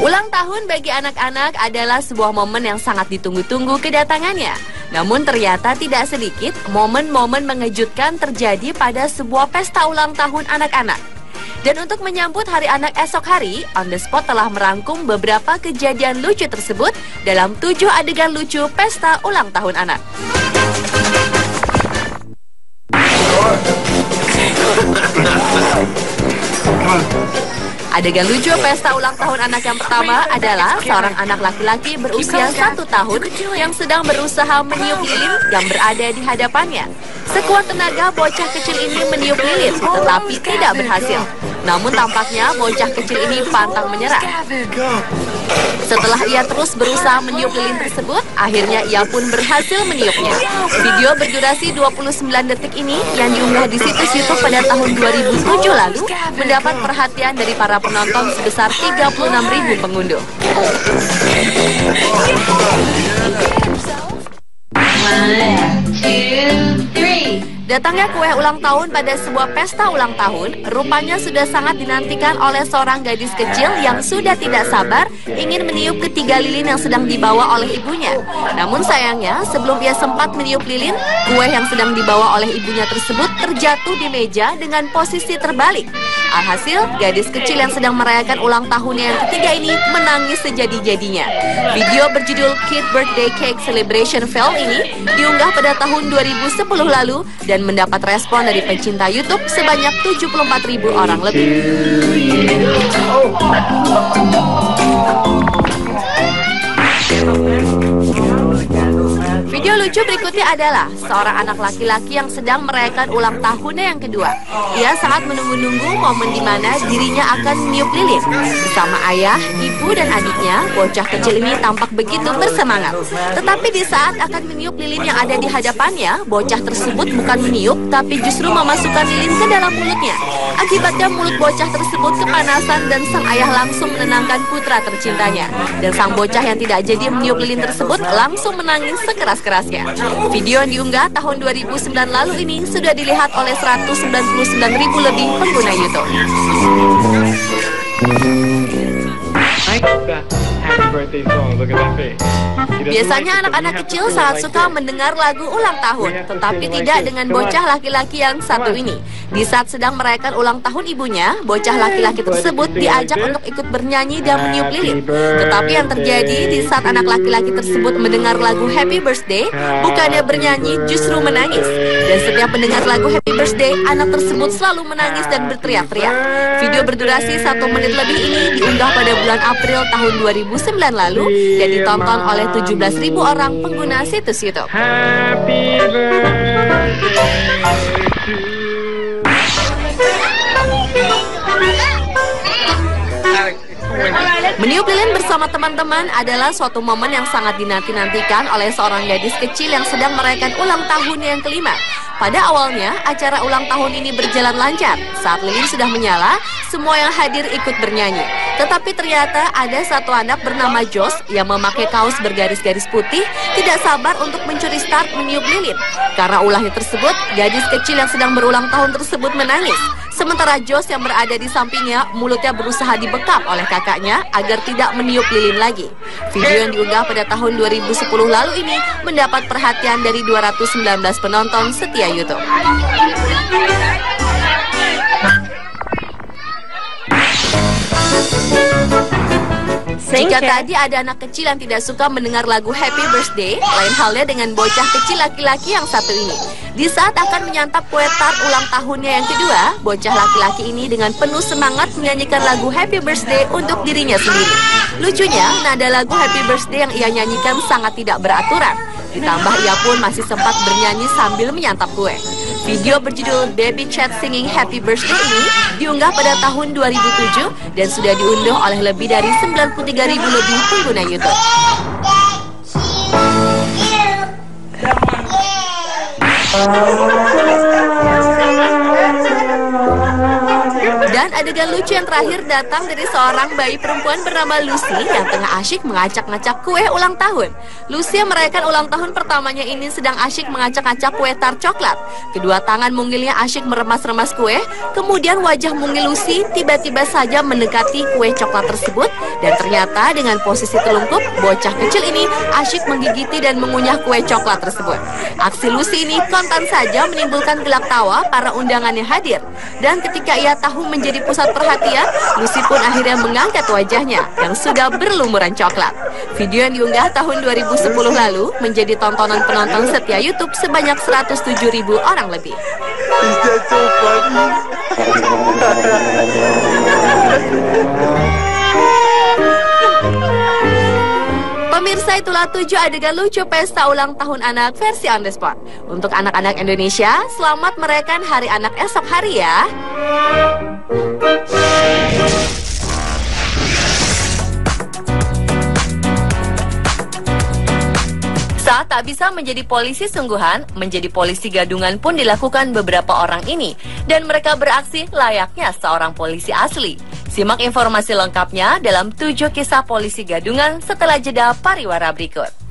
Ulang tahun bagi anak-anak adalah sebuah momen yang sangat ditunggu-tunggu kedatangannya. Namun ternyata tidak sedikit momen-momen mengejutkan terjadi pada sebuah pesta ulang tahun anak-anak. Dan untuk menyambut Hari Anak esok hari, On The Spot telah merangkum beberapa kejadian lucu tersebut dalam 7 adegan lucu pesta ulang tahun anak. Adegan lucu pesta ulang tahun anak yang pertama adalah seorang anak laki-laki berusia 1 tahun yang sedang berusaha meniup lilin yang berada di hadapannya. Sekuat tenaga bocah kecil ini meniup lilin, tetapi tidak berhasil. Namun tampaknya bocah kecil ini pantang menyerah. Setelah ia terus berusaha meniup lilin tersebut, akhirnya ia pun berhasil meniupnya. Video berdurasi 29 detik ini yang diunggah di situs YouTube pada tahun 2007 lalu mendapat perhatian dari para penonton sebesar 36.000 pengunduh. Datangnya kue ulang tahun pada sebuah pesta ulang tahun rupanya sudah sangat dinantikan oleh seorang gadis kecil yang sudah tidak sabar ingin meniup ketiga lilin yang sedang dibawa oleh ibunya. Namun sayangnya sebelum ia sempat meniup lilin, kue yang sedang dibawa oleh ibunya tersebut terjatuh di meja dengan posisi terbalik. Alhasil, gadis kecil yang sedang merayakan ulang tahunnya yang ketiga ini menangis sejadi-jadinya. Video berjudul Kid Birthday Cake Celebration Fail ini diunggah pada tahun 2010 lalu dan mendapat respon dari pencinta YouTube sebanyak 74.000 orang lebih. Video lucu berikutnya adalah seorang anak laki-laki yang sedang merayakan ulang tahunnya yang kedua. Ia sangat menunggu-nunggu momen di mana dirinya akan meniup lilin. Bersama ayah, ibu, dan adiknya, bocah kecil ini tampak begitu bersemangat. Tetapi di saat akan meniup lilin yang ada di hadapannya, bocah tersebut bukan meniup, tapi justru memasukkan lilin ke dalam mulutnya. Akibatnya mulut bocah tersebut kepanasan dan sang ayah langsung menenangkan putra tercintanya. Dan sang bocah yang tidak jadi meniup lilin tersebut langsung menangis sekeras-kerasnya. Video yang diunggah tahun 2009 lalu ini sudah dilihat oleh 199.000 lebih pengguna YouTube. Biasanya anak-anak kecil sangat suka mendengar lagu ulang tahun, tetapi tidak dengan bocah laki-laki yang satu ini. Di saat sedang merayakan ulang tahun ibunya, bocah laki-laki tersebut diajak untuk ikut bernyanyi dan meniup lilin. Tetapi yang terjadi di saat anak laki-laki tersebut mendengar lagu Happy Birthday, bukannya bernyanyi justru menangis. Dan setiap mendengar lagu Happy Birthday, anak tersebut selalu menangis dan berteriak-teriak. Video berdurasi 1 menit lebih ini diunggah pada bulan April tahun 2009 lalu dan ditonton oleh 17.000 orang pengguna situs YouTube. Happy Meniup lilin bersama teman-teman adalah suatu momen yang sangat dinanti-nantikan oleh seorang gadis kecil yang sedang merayakan ulang tahunnya yang kelima. Pada awalnya, acara ulang tahun ini berjalan lancar. Saat lilin sudah menyala, semua yang hadir ikut bernyanyi. Tetapi ternyata ada satu anak bernama Josh yang memakai kaos bergaris-garis putih tidak sabar untuk mencuri start meniup lilin. Karena ulahnya tersebut, gadis kecil yang sedang berulang tahun tersebut menangis. Sementara Josh yang berada di sampingnya, mulutnya berusaha dibekap oleh kakaknya agar tidak meniup lilin lagi. Video yang diunggah pada tahun 2010 lalu ini mendapat perhatian dari 219 penonton setia YouTube. Jika tadi ada anak kecil yang tidak suka mendengar lagu Happy Birthday, lain halnya dengan bocah kecil laki-laki yang satu ini. Di saat akan menyantap kue tart ulang tahunnya yang kedua, bocah laki-laki ini dengan penuh semangat menyanyikan lagu Happy Birthday untuk dirinya sendiri. Lucunya, nada lagu Happy Birthday yang ia nyanyikan sangat tidak beraturan. Ditambah ia pun masih sempat bernyanyi sambil menyantap kue. Video berjudul Baby Chat Singing Happy Birthday ini diunggah pada tahun 2007 dan sudah diunduh oleh lebih dari 93.000 lebih pengguna YouTube. Dan adegan lucu yang terakhir datang dari seorang bayi perempuan bernama Lucy yang tengah asyik mengacak-ngacak kue ulang tahun. Lucy yang merayakan ulang tahun pertamanya ini sedang asyik mengacak-ngacak kue tart coklat. Kedua tangan mungilnya asyik meremas-remas kue, kemudian wajah mungil Lucy tiba-tiba saja mendekati kue coklat tersebut Dan ternyata dengan posisi telungkup, bocah kecil ini asyik menggigiti dan mengunyah kue coklat tersebut. Aksi Lucy ini kontan saja menimbulkan gelak tawa para undangan yang hadir. Dan ketika ia tahu menjadi pusat perhatian, Lucy pun akhirnya mengangkat wajahnya yang sudah berlumuran coklat. Video yang diunggah tahun 2010 lalu menjadi tontonan penonton setia YouTube sebanyak 107.000 orang lebih. Pemirsa, itulah 7 adegan lucu pesta ulang tahun anak versi on the spot. Untuk anak-anak Indonesia, selamat merayakan Hari Anak esok hari ya. Saat tak bisa menjadi polisi sungguhan, menjadi polisi gadungan pun dilakukan beberapa orang ini. Dan mereka beraksi layaknya seorang polisi asli. Simak informasi lengkapnya dalam 7 kisah polisi gadungan setelah jeda pariwara berikut.